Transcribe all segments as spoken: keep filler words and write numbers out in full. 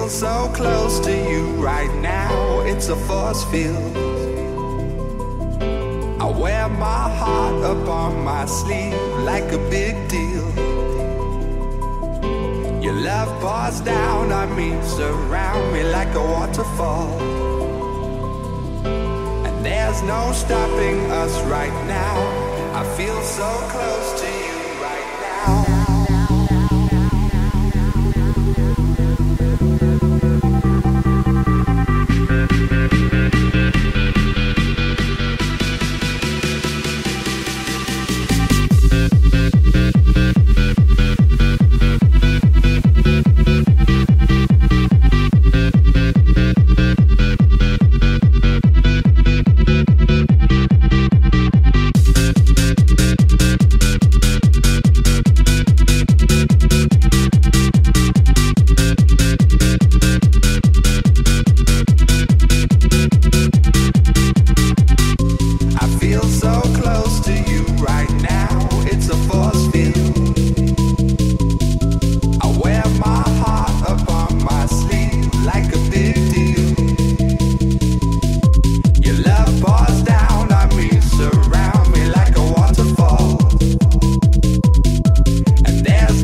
feel so close to you right now, it's a force field. I wear my heart up on my sleeve like a big deal. Your love pours down on me, surround me like a waterfall. And there's no stopping us right now. I feel so close to you right now.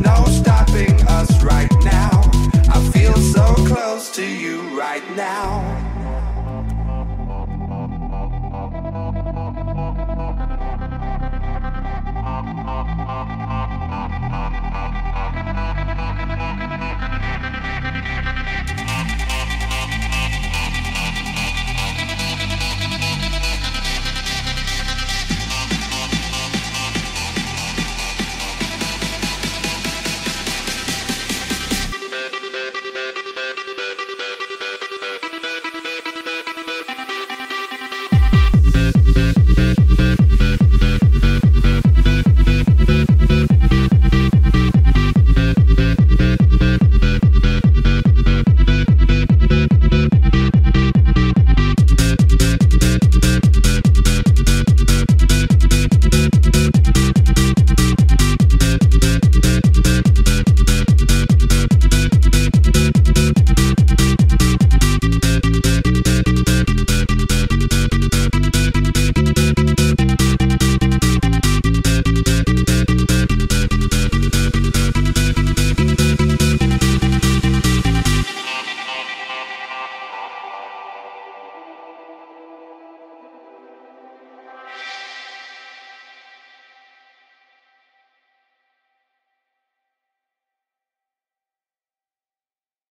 Right now